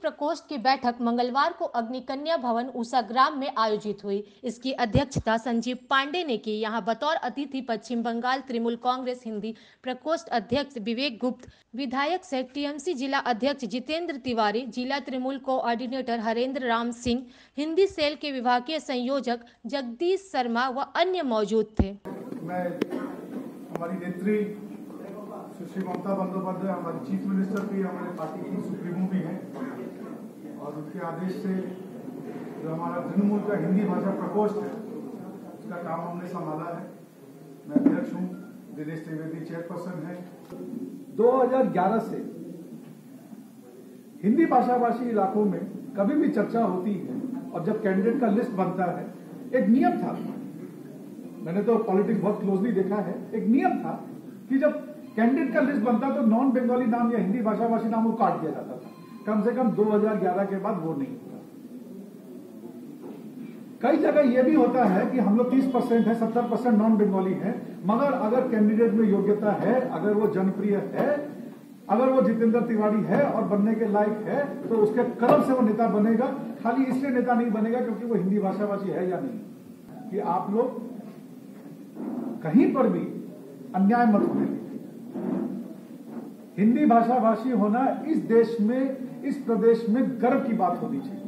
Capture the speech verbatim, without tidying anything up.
प्रकोष्ठ की बैठक मंगलवार को अग्निकन्या भवन उषाग्राम में आयोजित हुई। इसकी अध्यक्षता संजीव पांडे ने की। यहां बतौर अतिथि पश्चिम बंगाल तृणमूल कांग्रेस हिंदी प्रकोष्ठ अध्यक्ष विवेक गुप्त, विधायक से टीएमसी जिला अध्यक्ष जितेंद्र तिवारी, जिला तृणमूल कोऑर्डिनेटर हरेंद्र राम सिंह, हिंदी सेल के विभागीय संयोजक जगदीश शर्मा व अन्य मौजूद थे। मैं हमारी नेत्री सुश्री ममता बंदोपाध्याय हमारी चीफ मिनिस्टर भी, हमारे पार्टी की सुप्रीमो भी हैं और उनके आदेश से जो हमारा तृणमूल का हिंदी भाषा प्रकोष्ठ है उसका काम हमने संभाला है। मैं अध्यक्ष हूँ, दिनेश त्रिवेदी चेयरपर्सन है। दो हज़ार ग्यारह से हिंदी भाषाभाषी इलाकों में कभी भी चर्चा होती है और जब कैंडिडेट का लिस्ट बनता है, एक नियम था, मैंने तो पॉलिटिक्स बहुत क्लोजली देखा है, एक नियम था कि जब कैंडिडेट का लिस्ट बनता तो नॉन बंगाली नाम या हिंदी भाषाभाषी नाम वो काट दिया जाता था। कम से कम दो हज़ार ग्यारह के बाद वो नहीं होता। कई जगह ये भी होता है कि हम लोग तीस परसेंट है, सत्तर परसेंट नॉन बंगाली है, मगर अगर कैंडिडेट में योग्यता है, अगर वो जनप्रिय है, अगर वो जितेंद्र तिवारी है और बनने के लायक है तो उसके कर्म से वो नेता बनेगा। खाली इसलिए नेता नहीं बनेगा क्योंकि वो हिंदी भाषाभाषी है या नहीं। कि आप लोग कहीं पर भी अन्याय मत होने। हिंदी भाषाभाषी होना इस देश में, इस प्रदेश में गर्व की बात होनी चाहिए।